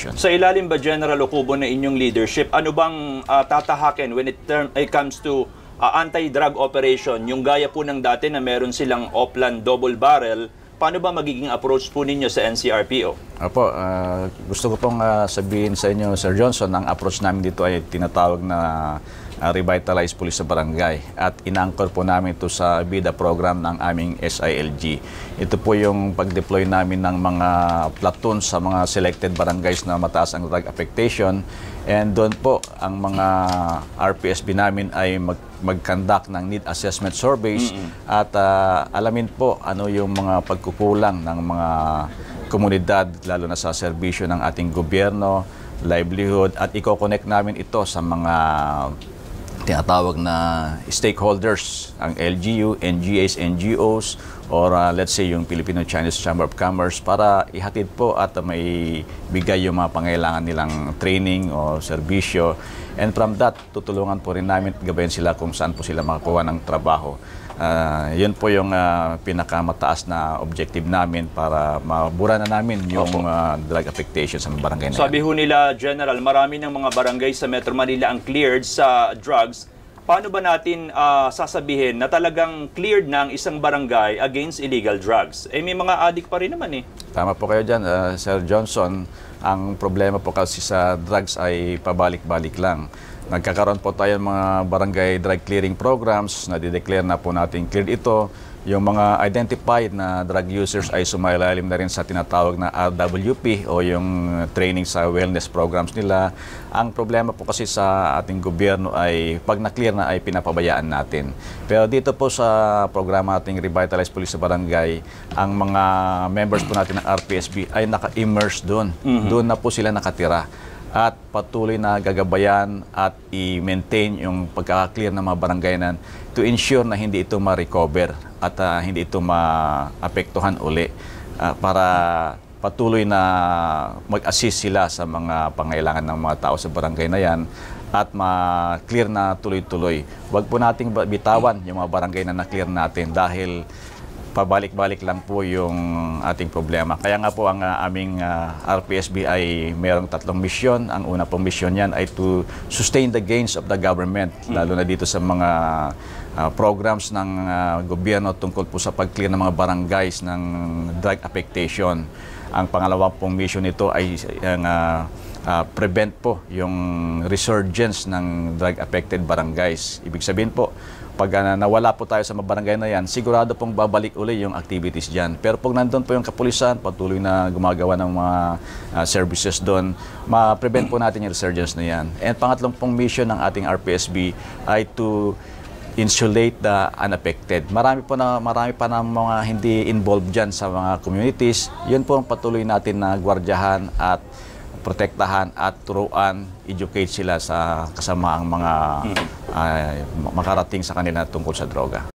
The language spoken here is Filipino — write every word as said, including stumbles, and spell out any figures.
application. Sa ilalim ba, General Ocubo, na inyong leadership, ano bang uh, tatahakin when it, term, it comes to uh, anti-drug operation? Yung gaya po ng dati na meron silang Oplan double barrel, paano ba magiging approach po ninyo sa N C R P O? Apo, uh, gusto ko pong uh, sabihin sa inyo, Sir Johnson, ang approach namin dito ay tinatawag na uh, Revitalized Police sa Barangay, at ina-anchor po namin ito sa BIDA program ng aming S I L G. Ito po yung pag-deploy namin ng mga platoons sa mga selected barangays na mataas ang drug affectation, and doon po ang mga R P S B namin ay mag mag-conduct ng need assessment surveys. Mm-hmm. At uh, alamin po ano yung mga pagkukulang ng mga komunidad, lalo na sa serbisyo ng ating gobyerno, livelihood, at i-connect namin ito sa mga tinatawag na stakeholders, ang L G U, N G As, N G Os, or uh, let's say yung Filipino-Chinese Chamber of Commerce, para ihatid po at uh, may bigay yung mga pangailangan nilang training o serbisyo. And from that, tutulungan po rin namin, gabayan sila kung saan po sila makakuha ng trabaho. Uh, yun po yung uh, pinakamataas na objective namin para mabura na namin yung uh, drug affectation sa barangay na yan. Sabi ho nila, General, marami ng mga barangay sa Metro Manila ang cleared sa drugs. Paano ba natin uh, sasabihin na talagang cleared na ang isang barangay against illegal drugs? Eh, may mga addict pa rin naman eh. Tama po kayo dyan, uh, Sir Johnson. Ang problema po kasi sa drugs ay pabalik-balik lang. Nagkakaroon po tayo ng mga barangay drug clearing programs na dideclare na po natin cleared ito. Yung mga identified na drug users ay sumailalim na rin sa tinatawag na R W P o yung training sa wellness programs nila. Ang problema po kasi sa ating gobyerno ay pag na-clear na ay pinapabayaan natin. Pero dito po sa programa nating Revitalized Police sa Barangay, ang mga members po natin ng R P S B ay naka-immerse doon. Mm-hmm. Doon na po sila nakatira. At patuloy na gagabayan at i-maintain yung pagkaka-clear ng mga barangay na to ensure na hindi ito ma-recover at uh, hindi ito ma-apektuhan uli uh, para patuloy na mag-assist sila sa mga pangailangan ng mga tao sa barangay na yan at ma-clear na tuloy-tuloy. Huwag po nating bitawan yung mga barangay na na-clear natin dahil pabalik-balik lang po yung ating problema. Kaya nga po ang uh, aming uh, R P S B ay mayroong tatlong misyon. Ang una pong misyon yan ay to sustain the gains of the government, lalo na dito sa mga uh, programs ng uh, gobyerno tungkol po sa pag-clear ng mga barangays ng drug affectation. Ang pangalawang pong mission nito ay ang uh, uh, prevent po yung resurgence ng drug-affected barangays. Ibig sabihin po, pag uh, nawala po tayo sa mga barangay na yan, sigurado pong babalik uli yung activities dyan. Pero pag nandun po yung kapulisan, patuloy na gumagawa ng mga uh, services doon, ma-prevent po natin yung resurgence na yan. And pangatlong pong mission ng ating R P S B ay to insulate the unaffected. Marami po na marami pa na mga hindi involved diyan sa mga communities. Yun po ang patuloy natin na gwardiyahan at protektahan at turuan, educate sila sa kasamaang mga uh, makarating sa kanila tungkol sa droga.